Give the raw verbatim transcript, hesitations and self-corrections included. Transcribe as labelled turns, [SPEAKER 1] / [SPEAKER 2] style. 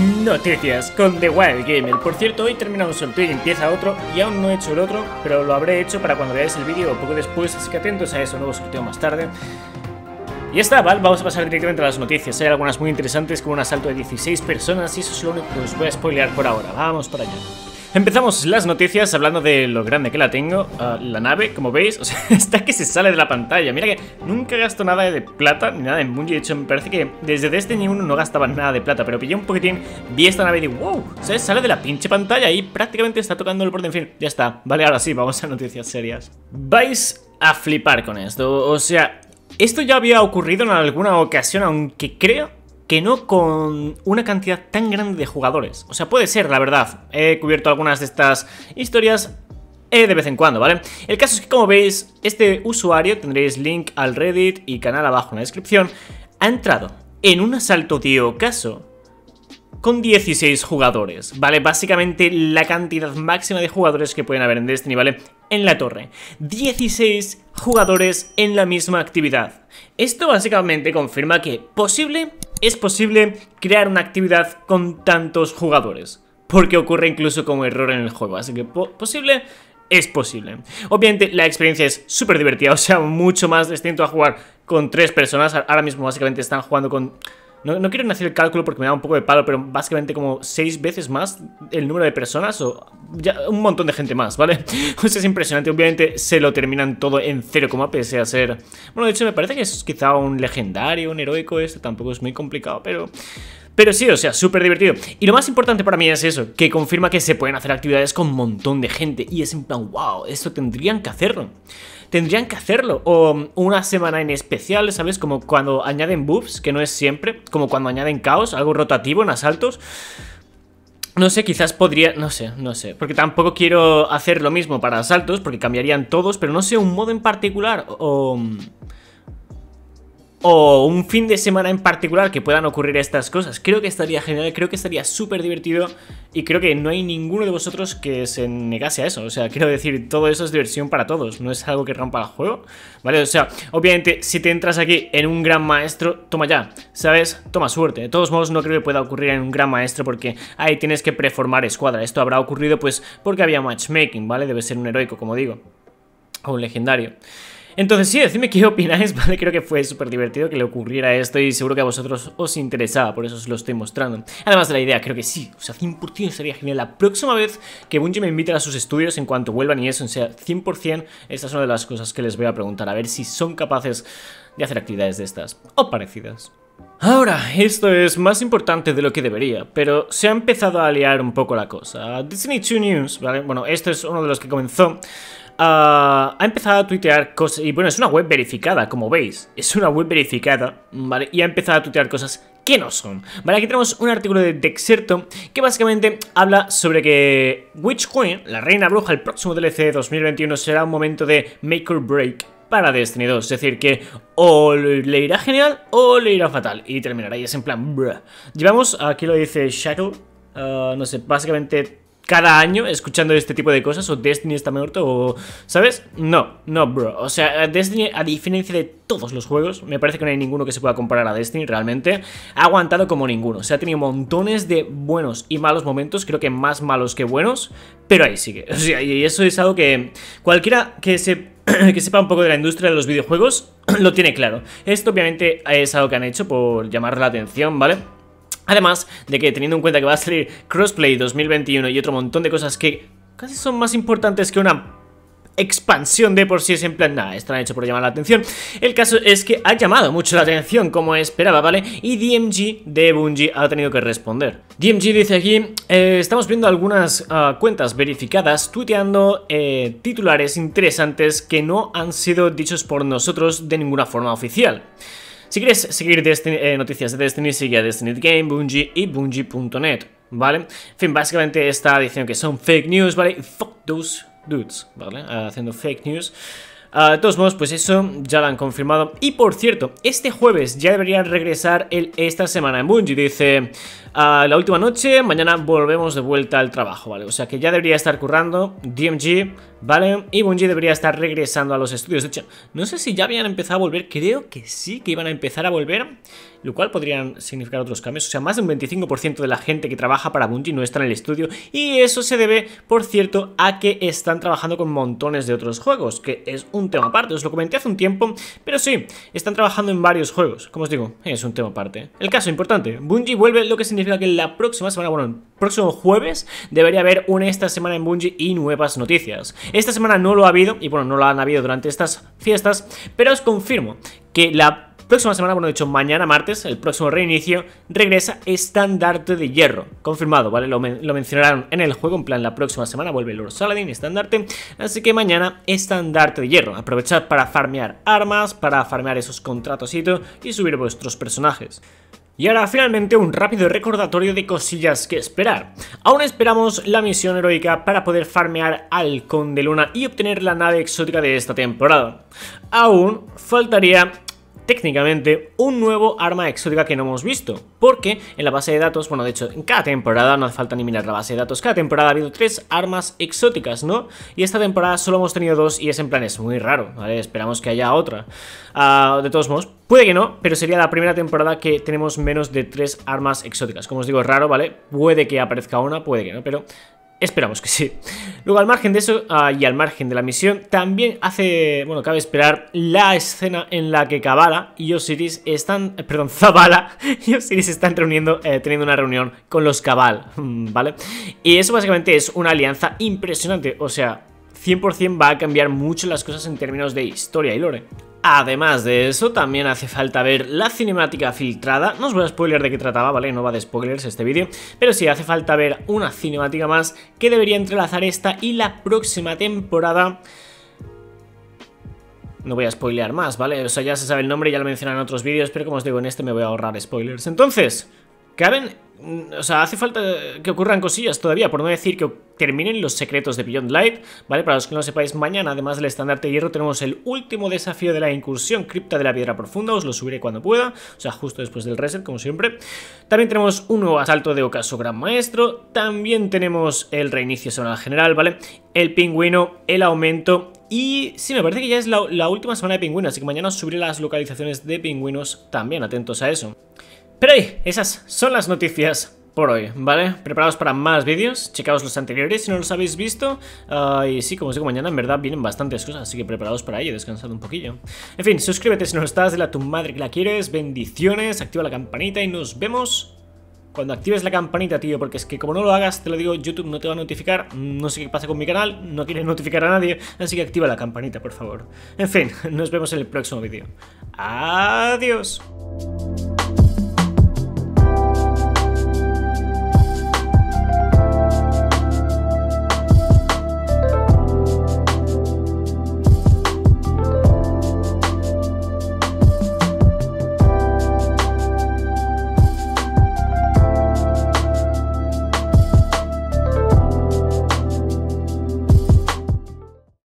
[SPEAKER 1] Noticias con The Wild Gamer. Por cierto, hoy termina un sorteo y empieza otro, y aún no he hecho el otro, pero lo habré hecho para cuando veáis el vídeo o poco después, así que atentos a eso, nuevo sorteo más tarde. Y ya está, ¿vale? Vamos a pasar directamente a las noticias. Hay algunas muy interesantes, como un asalto de dieciséis personas, y eso es lo único que os voy a spoilear por ahora. Vamos para allá. Empezamos las noticias hablando de lo grande que la tengo. uh, La nave, como veis, o sea, está que se sale de la pantalla. Mira que nunca gasto nada de plata ni nada en Bungie. De hecho, me parece que desde Destiny uno no gastaba nada de plata, pero pillé un poquitín, vi esta nave y digo, wow, ¿sabes? Sale de la pinche pantalla y prácticamente está tocando el borde. En fin, ya está. Vale, ahora sí, vamos a noticias serias. Vais a flipar con esto. O sea, esto ya había ocurrido en alguna ocasión, aunque creo que no con una cantidad tan grande de jugadores. O sea, puede ser, la verdad. He cubierto algunas de estas historias eh, de vez en cuando, ¿vale? El caso es que, como veis, este usuario, tendréis link al Reddit y canal abajo en la descripción, ha entrado en un asalto de ocaso con dieciséis jugadores, ¿vale? Básicamente la cantidad máxima de jugadores que pueden haber en Destiny, ¿vale? En la torre. dieciséis jugadores en la misma actividad. Esto básicamente confirma que posible, es posible crear una actividad con tantos jugadores. Porque ocurre incluso como error en el juego. Así que po posible, es posible. Obviamente la experiencia es súper divertida, o sea, mucho más distinto a jugar con tres personas. Ahora mismo básicamente están jugando con... No, no quiero hacer el cálculo porque me da un poco de palo, pero básicamente como seis veces más el número de personas o ya un montón de gente más, ¿vale? O sea, es impresionante. Obviamente se lo terminan todo en cero coma pese a ser... Bueno, de hecho me parece que es quizá un legendario, un heroico. Esto tampoco es muy complicado, pero... Pero sí, o sea, súper divertido. Y lo más importante para mí es eso, que confirma que se pueden hacer actividades con un montón de gente. Y es en plan, wow, esto tendrían que hacerlo. Tendrían que hacerlo. O una semana en especial, ¿sabes? Como cuando añaden buffs, que no es siempre. Como cuando añaden caos, algo rotativo en asaltos. No sé, quizás podría... No sé, no sé. Porque tampoco quiero hacer lo mismo para asaltos, porque cambiarían todos. Pero no sé, un modo en particular o... O un fin de semana en particular que puedan ocurrir estas cosas. Creo que estaría genial, creo que estaría súper divertido. Y creo que no hay ninguno de vosotros que se negase a eso. O sea, quiero decir, todo eso es diversión para todos. No es algo que rompa el juego, ¿vale? O sea, obviamente, si te entras aquí en un gran maestro, toma ya, ¿sabes? Toma suerte. De todos modos, no creo que pueda ocurrir en un gran maestro porque ahí tienes que preformar escuadra. Esto habrá ocurrido pues porque había matchmaking, ¿vale? Debe ser un heroico, como digo, o un legendario. Entonces sí, decidme qué opináis, ¿vale? Creo que fue súper divertido que le ocurriera esto y seguro que a vosotros os interesaba, por eso os lo estoy mostrando. Además de la idea, creo que sí, o sea, cien por cien sería genial. La próxima vez que Bungie me invite a sus estudios en cuanto vuelvan y eso, o sea, cien por cien, esta es una de las cosas que les voy a preguntar, a ver si son capaces de hacer actividades de estas, o parecidas. Ahora, esto es más importante de lo que debería, pero se ha empezado a liar un poco la cosa. Destiny dos News, ¿vale? Bueno, esto es uno de los que comenzó. Uh, ha empezado a tuitear cosas, y bueno, es una web verificada, como veis, es una web verificada, ¿vale? Y ha empezado a tuitear cosas que no son, ¿vale? Aquí tenemos un artículo de Dexerto que básicamente habla sobre que Witch Queen, la reina bruja, el próximo D L C de dos mil veintiuno será un momento de make or break para Destiny dos, es decir, que o le irá genial o le irá fatal y terminará, y es en plan, bruh. Llevamos, aquí lo dice Shackle, uh, no sé, básicamente... cada año escuchando este tipo de cosas, o Destiny está muerto, o... ¿sabes? No, no, bro. O sea, Destiny, a diferencia de todos los juegos, me parece que no hay ninguno que se pueda comparar a Destiny, realmente. Ha aguantado como ninguno. O sea, ha tenido montones de buenos y malos momentos, creo que más malos que buenos, pero ahí sigue. O sea, y eso es algo que cualquiera que se... que sepa un poco de la industria de los videojuegos lo tiene claro. Esto obviamente es algo que han hecho por llamar la atención, ¿vale? Además de que, teniendo en cuenta que va a salir Crossplay dos mil veintiuno y otro montón de cosas que casi son más importantes que una expansión de por sí, es en plan, nada, están hechos por llamar la atención. El caso es que ha llamado mucho la atención, como esperaba, ¿vale? Y D M G de Bungie ha tenido que responder. D M G dice aquí, eh, estamos viendo algunas uh, cuentas verificadas tuiteando eh, titulares interesantes que no han sido dichos por nosotros de ninguna forma oficial. Si quieres seguir Destiny, eh, noticias de Destiny, sigue a Destiny Game, Bungie y Bungie punto net, ¿vale? En fin, básicamente está diciendo que son fake news, ¿vale? Fuck those dudes, ¿vale? Uh, haciendo fake news. Uh, de todos modos, pues eso ya lo han confirmado. Y por cierto, este jueves ya deberían regresar el, esta semana en Bungie. Dice, uh, la última noche, mañana volvemos de vuelta al trabajo, ¿vale? O sea que ya debería estar currando D M G, ¿vale? Y Bungie debería estar regresando a los estudios. De hecho, no sé si ya habían empezado a volver, creo que sí, que iban a empezar a volver, lo cual podrían significar otros cambios. O sea, más de un veinticinco por ciento de la gente que trabaja para Bungie no está en el estudio, y eso se debe, por cierto, a que están trabajando con montones de otros juegos, que es un tema aparte. Os lo comenté hace un tiempo, pero sí, están trabajando en varios juegos. Como os digo, es un tema aparte. El caso importante, Bungie vuelve, lo que significa que la próxima semana, bueno, el próximo jueves debería haber una esta semana en Bungie y nuevas noticias. Esta semana no lo ha habido, y bueno, no lo han habido durante estas fiestas, pero os confirmo que la próxima semana, bueno, de hecho mañana martes, el próximo reinicio, regresa Estandarte de Hierro. Confirmado, ¿vale? Lo, men lo mencionaron en el juego, en plan la próxima semana vuelve Lord Saladin, Estandarte. Así que mañana Estandarte de Hierro. Aprovechad para farmear armas, para farmear esos contratos y subir vuestros personajes. Y ahora finalmente un rápido recordatorio de cosillas que esperar. Aún esperamos la misión heroica para poder farmear al Conde Luna y obtener la nave exótica de esta temporada. Aún faltaría técnicamente un nuevo arma exótica que no hemos visto, porque en la base de datos, bueno, de hecho en cada temporada, no hace falta ni mirar la base de datos, cada temporada ha habido tres armas exóticas, ¿no? Y esta temporada solo hemos tenido dos y es en plan, es muy raro, ¿vale? Esperamos que haya otra. Uh, de todos modos, puede que no, pero sería la primera temporada que tenemos menos de tres armas exóticas. Como os digo, es raro, ¿vale? Puede que aparezca una, puede que no, pero esperamos que sí. Luego, al margen de eso, uh, y al margen de la misión, también hace, bueno, cabe esperar la escena en la que Kabbalah y Osiris están, eh, perdón, Zavala y Osiris están reuniendo, eh, teniendo una reunión con los Cabal, ¿vale? Y eso básicamente es una alianza impresionante, o sea, cien por cien va a cambiar mucho las cosas en términos de historia y lore. Además de eso, también hace falta ver la cinemática filtrada. No os voy a spoiler de qué trataba, ¿vale? No va de spoilers este vídeo, pero sí, hace falta ver una cinemática más que debería entrelazar esta y la próxima temporada. No voy a spoilear más, ¿vale? O sea, ya se sabe el nombre, ya lo mencionan en otros vídeos, pero como os digo, en este me voy a ahorrar spoilers. Entonces, ¿caben? O sea, hace falta que ocurran cosillas todavía, por no decir que terminen los secretos de Beyond Light, ¿vale? Para los que no lo sepáis, mañana, además del Estandarte de Hierro, tenemos el último desafío de la incursión, Cripta de la Piedra Profunda. Os lo subiré cuando pueda, o sea, justo después del reset, como siempre. También tenemos un nuevo asalto de Ocaso Gran Maestro. También tenemos el reinicio semanal general, ¿vale? El pingüino, el aumento. Y sí, me parece que ya es la, la última semana de pingüinos, así que mañana os subiré las localizaciones de pingüinos también, atentos a eso. Pero ahí, esas son las noticias por hoy, ¿vale? Preparados para más vídeos, checaos los anteriores si no los habéis visto. uh, Y sí, como os digo, mañana en verdad vienen bastantes cosas, así que preparados para ello, descansad un poquillo. En fin, suscríbete si no lo estás, dile a tu madre que la quieres, bendiciones, activa la campanita y nos vemos cuando actives la campanita, tío, porque es que como no lo hagas, te lo digo, YouTube no te va a notificar. No sé qué pasa con mi canal, no quiere notificar a nadie, así que activa la campanita, por favor. En fin, nos vemos en el próximo vídeo. Adiós.